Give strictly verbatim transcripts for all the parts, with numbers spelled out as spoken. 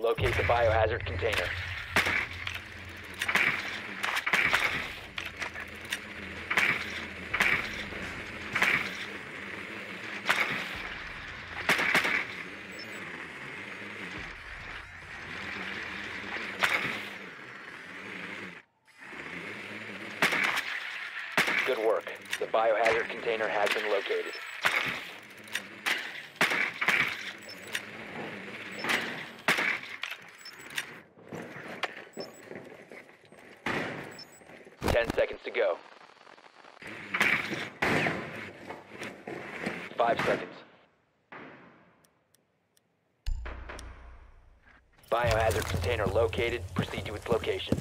Locate the biohazard container. Good work. The biohazard container has been located. Ten seconds to go. Five seconds. Biohazard container located. Proceed to its location.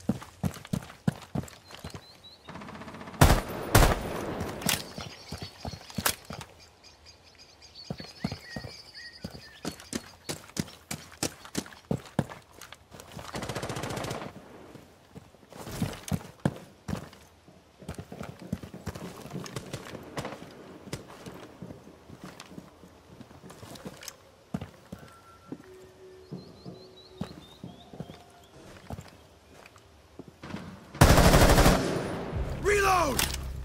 Reload!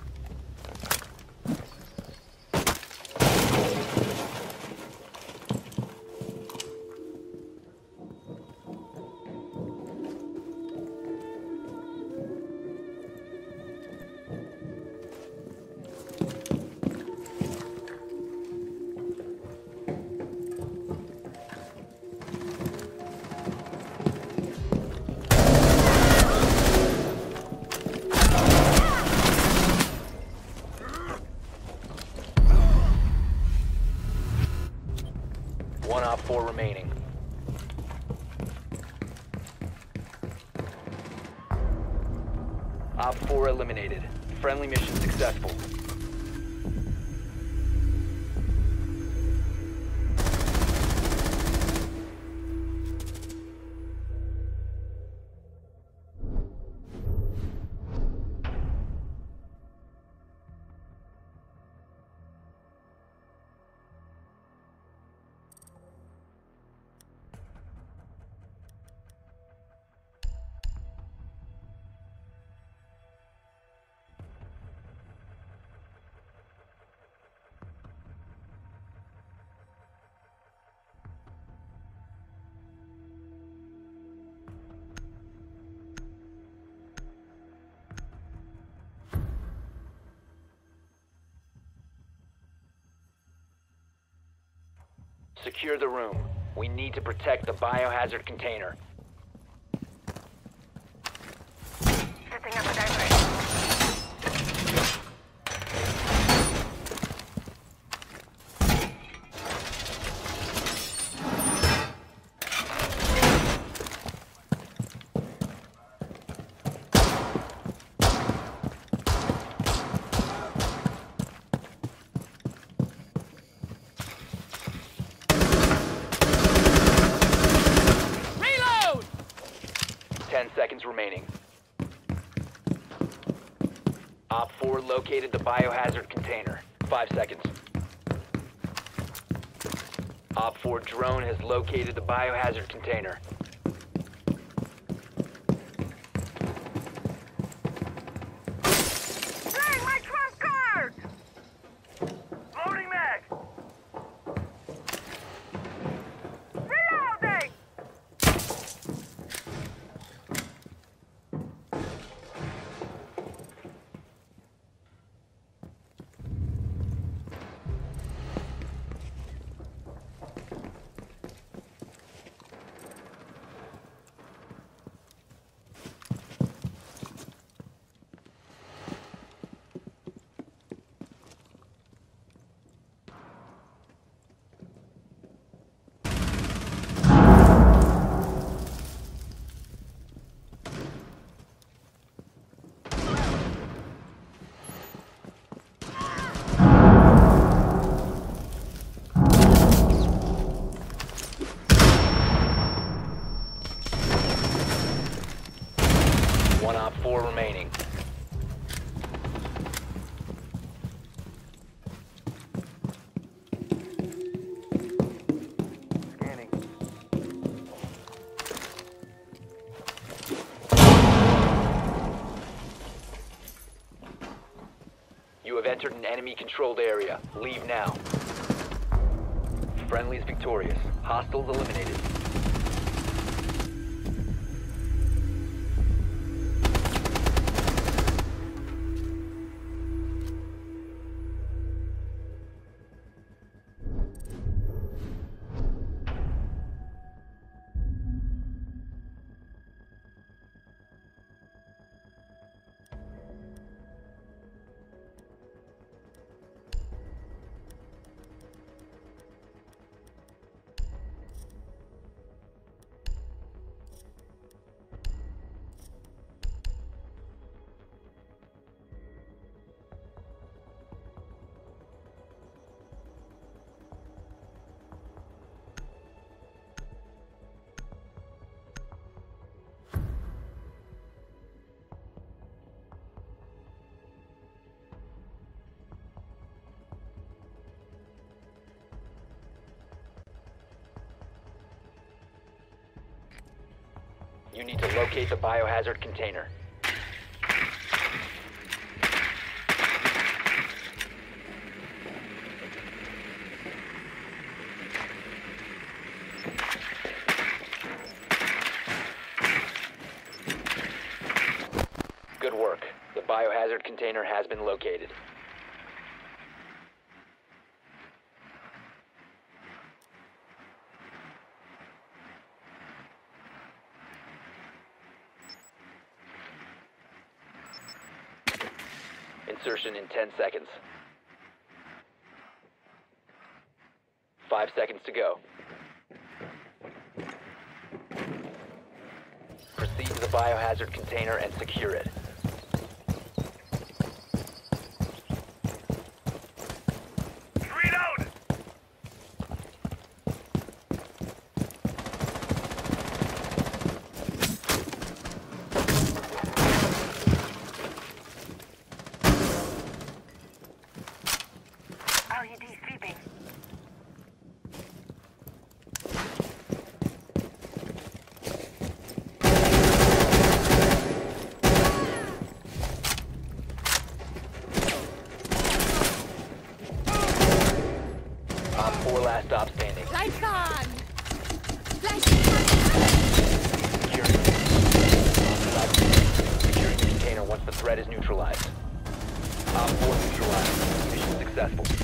One op four remaining. Op four eliminated. Friendly mission successful. Secure the room. We need to protect the biohazard container. Setting up a diversion. Ten seconds remaining. Op four located the biohazard container. Five seconds. Op four drone has located the biohazard container. Playing my trump card! Loading mag! Reloading! One op four remaining. Scanning. entered an enemy-controlled area. Leave now. Friendly's victorious. Hostiles eliminated. You need to locate the biohazard container. Good work. The biohazard container has been located. Insertion in ten seconds. Five seconds to go. Proceed to the biohazard container and secure it. Reload! R E D sweeping. Op four last stop standing. Lights on! Flash! Security. Securing the container once the threat is neutralized. Op four neutralized. Mission successful.